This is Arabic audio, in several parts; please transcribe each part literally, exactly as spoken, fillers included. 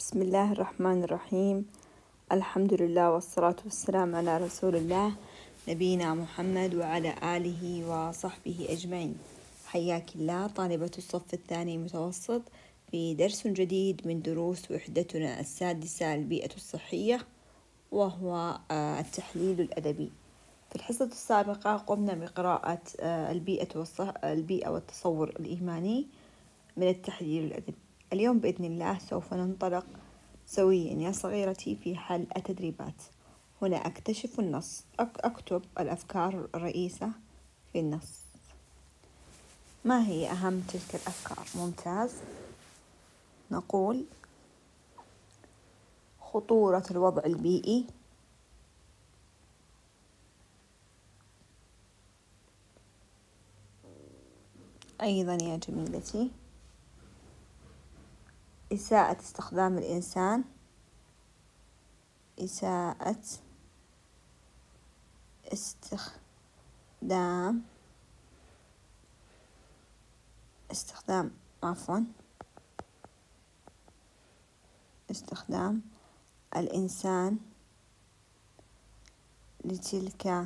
بسم الله الرحمن الرحيم. الحمد لله والصلاة والسلام على رسول الله نبينا محمد وعلى آله وصحبه أجمعين. حياك الله طالبة الصف الثاني متوسط في درس جديد من دروس وحدتنا السادسة البيئة الصحية، وهو التحليل الأدبي. في الحصة السابقة قمنا بقراءة البيئة والصح... البيئة والتصور الإيماني من التحليل الأدبي. اليوم بإذن الله سوف ننطلق سويا يا صغيرتي في حل التدريبات. هنا أكتشف النص، أكتب الأفكار الرئيسة في النص. ما هي أهم تلك الأفكار؟ ممتاز. نقول خطورة الوضع البيئي، أيضا يا جميلتي إساءة استخدام الإنسان، إساءة استخدام استخدام عفوا استخدام الإنسان لتلك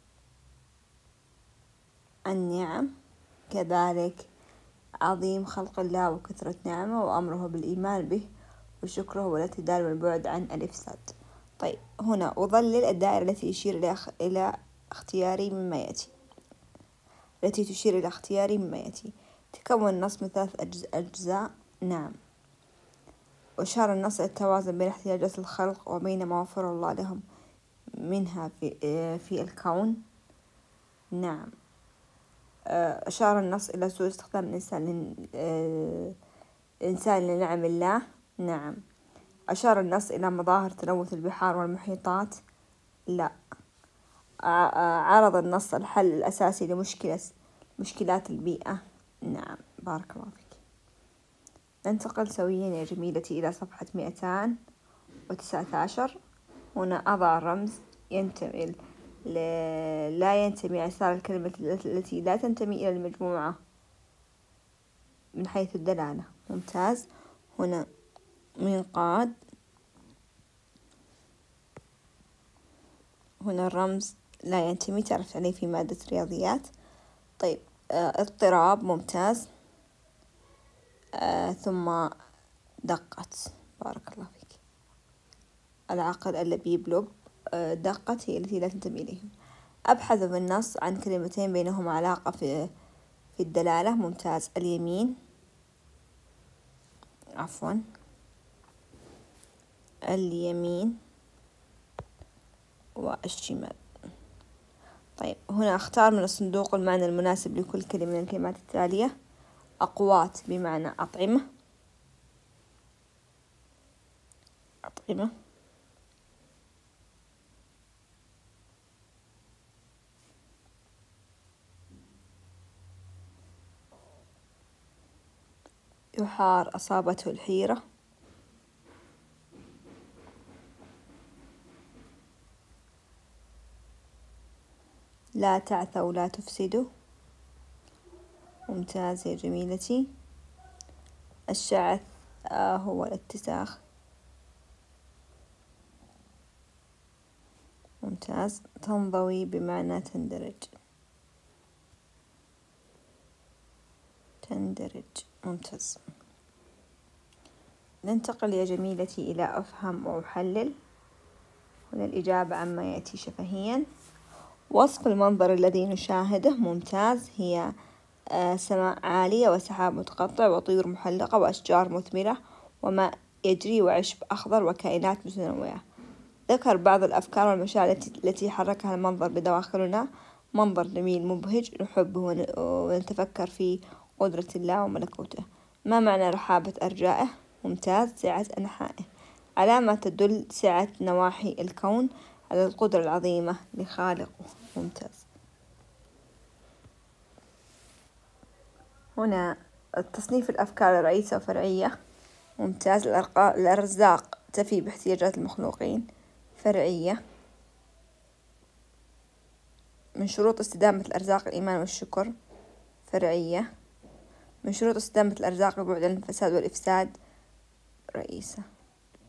النعم. كذلك عظيم خلق الله وكثرة نعمه وأمره بالإيمان به وشكره والاعتدال والبعد عن الإفساد. طيب، هنا أظلل الدائرة التي يشير إلى إلى اختياري مما يأتي التي تشير إلى اختياري مما يأتي. تكون النص من ثلاث أجزاء. نعم. وأشار النص إلى التوازن بين احتياجات الخلق وبين ما وفر الله لهم منها في في الكون. نعم. أشار النص إلى سوء استخدام الإنسان الإنسان لنعم الله. نعم. أشار النص إلى مظاهر تلوث البحار والمحيطات. لا. عرض النص الحل الأساسي لمشكلة مشكلات البيئة. نعم. بارك الله فيك. ننتقل سويا يا جميلتي إلى صفحة مئتان وتسعة عشر. هنا أضع رمز ينتمي لا ينتمي يسار الكلمة التي لا تنتمي إلى المجموعة من حيث الدلالة. ممتاز. هنا منقاد، هنا الرمز لا ينتمي، تعرفت عليه في مادة رياضيات. طيب، آه اضطراب. ممتاز. آه ثم دقت. بارك الله فيك. العقل اللبيب لب. آه دقت هي التي لا تنتمي إليهم. أبحث في النص عن كلمتين بينهما علاقة في في الدلالة. ممتاز. اليمين عفوا اليمين والشمال. طيب، هنا أختار من الصندوق المعنى المناسب لكل كلمة من الكلمات التالية. أقوات بمعنى أطعمة، أطعمة. يحار أصابته الحيرة. لا تعثوا لا تفسدوا. ممتاز يا جميلتي. الشعث آه هو الاتساخ. ممتاز. تنضوي بمعنى تندرج. تندرج. ممتاز. ننتقل يا جميلتي إلى أفهم وأحلل. هنا الإجابة عما يأتي شفهيا. وصف المنظر الذي نشاهده. ممتاز. هي آه سماء عالية وسحاب متقطع وطيور محلقة وأشجار مثمرة وماء يجري وعشب أخضر وكائنات متنوعة. ذكر بعض الأفكار والمشاعر التي حركها المنظر بدواخلنا. منظر جميل مبهج نحبه ونتفكر في قدرة الله وملكوته. ما معنى رحابة أرجائه؟ ممتاز. سعة أنحائه. علامة تدل سعة نواحي الكون على القدرة العظيمة لخالقه. ممتاز. هنا التصنيف الأفكار الرئيسة وفرعية. ممتاز. الأرزاق تفي باحتياجات المخلوقين. فرعية. من شروط استدامة الأرزاق الإيمان والشكر. فرعية. من شروط استدامة الأرزاق البعد عن الفساد والإفساد. رئيسة.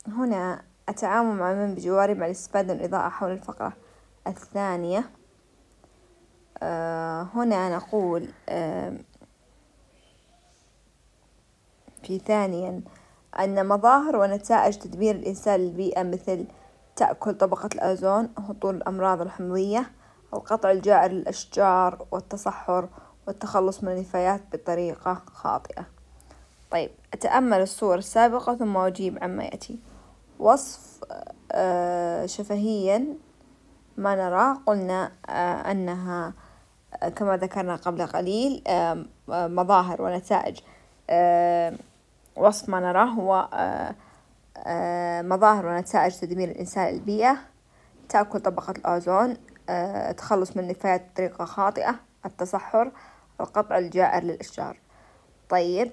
هنا التعامل مع من بجواري مع الاستفادة من الإضاءة حول الفقرة الثانية. آه هنا نقول آه في ثانيا أن مظاهر ونتائج تدمير الإنسان للبيئة مثل تأكل طبقة الأوزون، هطول الأمراض الحمضية، القطع الجائر للأشجار، والتصحر، والتخلص من النفايات بطريقة خاطئة. طيب، أتأمل الصور السابقة ثم أجيب عما يأتي. وصف آه شفهيا ما نراه، قلنا آه أنها آه كما ذكرنا قبل قليل آه مظاهر ونتائج. آه وصف ما نراه هو آه آه مظاهر ونتائج تدمير الإنسان للبيئة، تأكل طبقة الأوزون، آه تخلص من النفايات بطريقة خاطئة، التصحر، القطع الجائر للأشجار. طيب،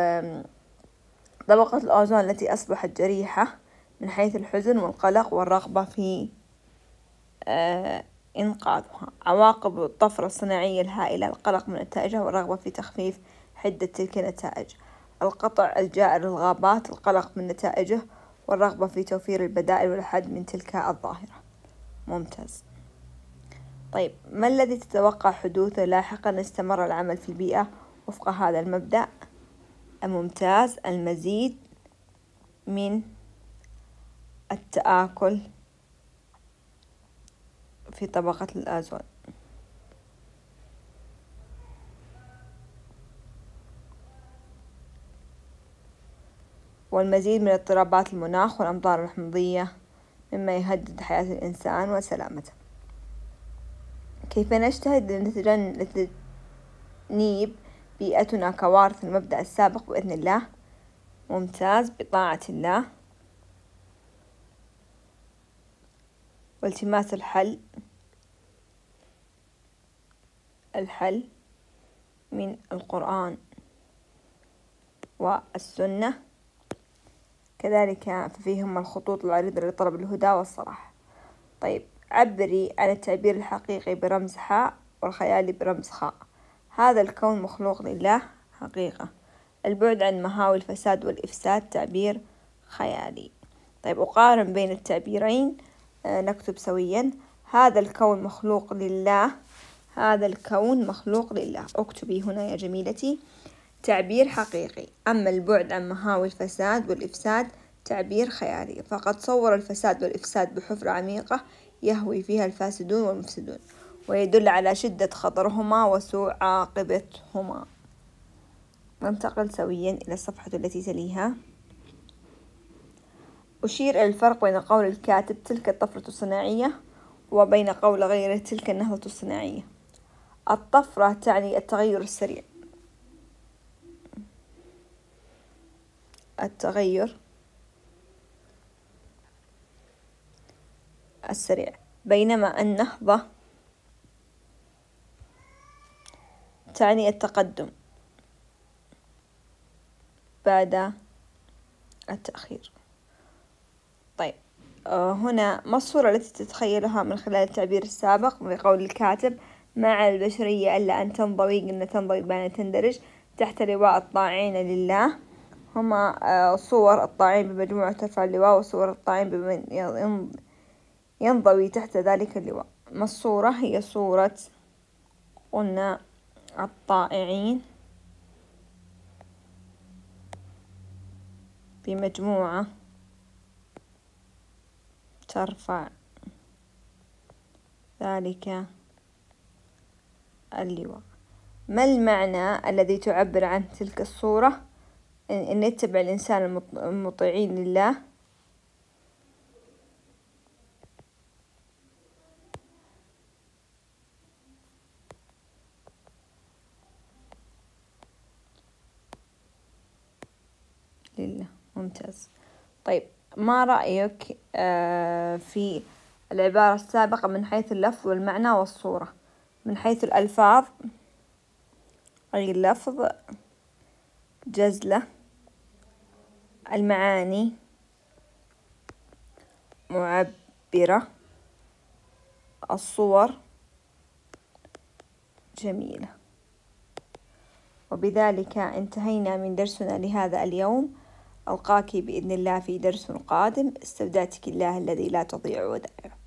طبقة الأوزون التي أصبحت جريحة من حيث الحزن والقلق والرغبة في آه إنقاذها. عواقب الطفرة الصناعية الهائلة، القلق من نتائجها والرغبة في تخفيف حدة تلك النتائج. القطع الجائر للغابات، القلق من نتائجه والرغبة في توفير البدائل والحد من تلك الظاهرة. ممتاز. طيب، ما الذي تتوقع حدوثه لاحقا استمر العمل في البيئة وفق هذا المبدأ؟ ممتاز. المزيد من التآكل في طبقة الأوزون، والمزيد من اضطرابات المناخ والأمطار الحمضية مما يهدد حياة الإنسان وسلامته. كيف نجتهد لتجنيب بيئتنا كوارث المبدأ السابق بإذن الله؟ ممتاز. بطاعة الله والتماس الحل الحل من القرآن والسنة، كذلك ففيهم الخطوط العريضة لطلب الهدى والصلاح. طيب، عبري عن التعبير الحقيقي برمز حاء والخيالي برمز خاء. هذا الكون مخلوق لله حقيقة. البعد عن مهاوي الفساد والإفساد تعبير خيالي. طيب، أقارن بين التعبيرين. آه نكتب سويا: هذا الكون مخلوق لله، هذا الكون مخلوق لله. اكتبي هنا يا جميلتي تعبير حقيقي. أما البعد عن مهاوي الفساد والإفساد تعبير خيالي، فقد صور الفساد والإفساد بحفرة عميقة يهوي فيها الفاسدون والمفسدون، ويدل على شدة خطرهما وسوء عاقبتهما. ننتقل سويا إلى الصفحة التي تليها. أشير إلى الفرق بين قول الكاتب تلك الطفرة الصناعية وبين قول غيره تلك النهضة الصناعية. الطفرة تعني التغير السريع، التغير السريع، بينما النهضة تعني التقدم بعد التأخير. طيب، آه هنا ما الصورة التي تتخيلها من خلال التعبير السابق بقول الكاتب ما على البشرية إلا أن تنضوي، قلنا تنضوي بمعنى تندرج تحت لواء الطاعين لله. هما آه صور الطاعين بمجموعة ترفع اللواء، وصور الطاعين بمن ينضوي تحت ذلك اللواء. ما الصورة؟ هي صورة قلنا الطائعين بمجموعة ترفع ذلك اللواء. ما المعنى الذي تعبر عن تلك الصورة؟ أن يتبع الإنسان المطيعين لله لله. ممتاز. طيب، ما رأيك آه في العبارة السابقة من حيث اللفظ والمعنى والصورة؟ من حيث الألفاظ أي اللفظ جزلة، المعاني معبرة، الصور جميلة. وبذلك انتهينا من درسنا لهذا اليوم. ألقاك بإذن الله في درس قادم. استودعتك الله الذي لا تضيع ودائعه.